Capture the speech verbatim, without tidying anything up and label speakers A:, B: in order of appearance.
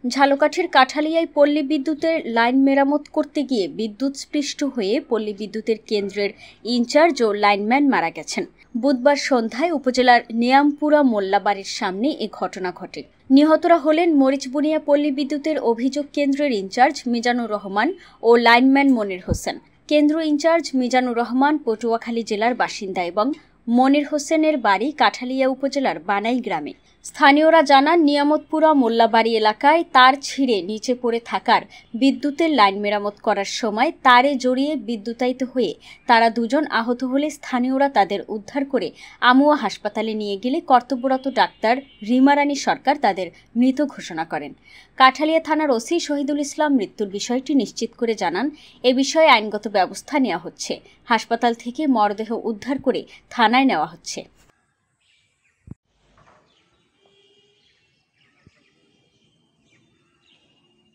A: ঝালকাঠির কাঠালিয়ায় পল্লী বিদ্যুতের লাইন মেরামত করতে গিয়ে বিদ্যুৎস্পৃষ্ট হয়ে পল্লী বিদ্যুতের কেন্দ্রের ইনচার্জ ও লাইনম্যান মারা গেছেন। বুধবার সন্ধ্যায় উপজেলার নিয়ামপুরা মোল্লাবাড়ির সামনে এ ঘটনা ঘটে। নিহতরা হলেন মরিচবুনিয়া পল্লী বিদ্যুতের অভিযোগ কেন্দ্রের ইনচার্জ মিজানুর রহমান ও লাইনম্যান মনির হোসেন। কেন্দ্র ইনচার্জ মিজানুর রহমান পটুয়াখালী জেলার বাসিন্দা এবং মনির হোসেনের বাড়ি কাঠালিয়া উপজেলার বানাই গ্রামে। স্থানীয়রা জানান, নিয়ামতপুরা মোল্লাবাড়ি এলাকায় তার ছিঁড়ে নিচে পড়ে থাকার বিদ্যুতের লাইন মেরামত করার সময় তারে জড়িয়ে বিদ্যুতায়িত হয়ে তারা দুজন আহত হলে স্থানীয়রা তাদের উদ্ধার করে আমুয়া হাসপাতালে নিয়ে গেলে কর্তব্যরত ডাক্তার রিমারানী সরকার তাদের মৃত ঘোষণা করেন। কাঠালিয়া থানার ওসি শহীদুল ইসলাম মৃত্যুর বিষয়টি নিশ্চিত করে জানান, এ বিষয়ে আইনগত ব্যবস্থা নেওয়া হচ্ছে। হাসপাতাল থেকে মরদেহ উদ্ধার করে থানায় নেওয়া হচ্ছে।